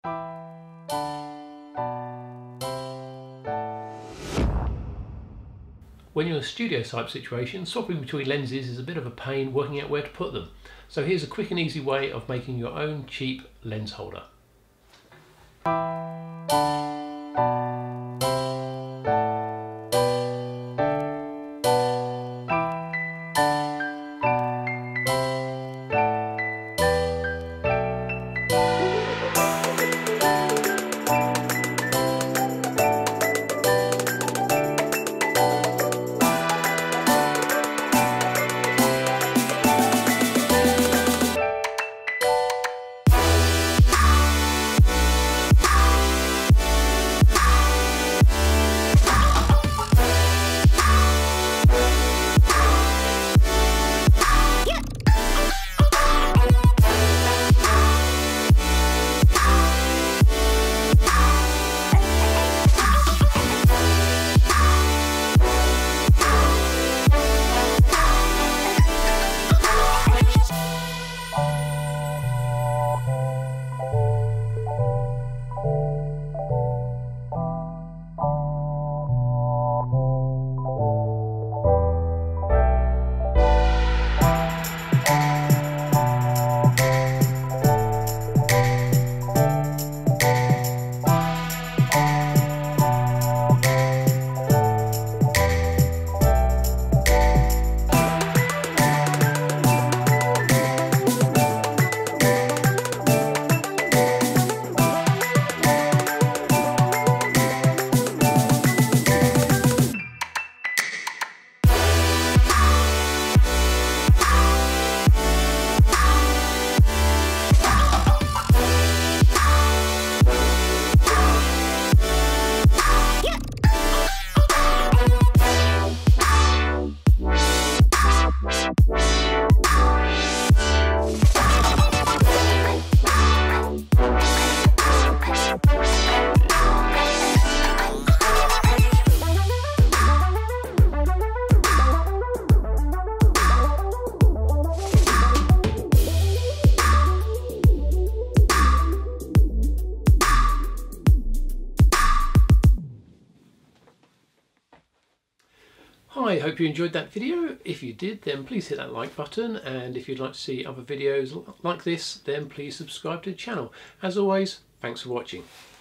When you're in a studio type situation, swapping between lenses is a bit of a pain working out where to put them. So here's a quick and easy way of making your own cheap lens holder. Hi, hope you enjoyed that video. If you did, then please hit that like button, and if you'd like to see other videos like this, then please subscribe to the channel. As always, thanks for watching.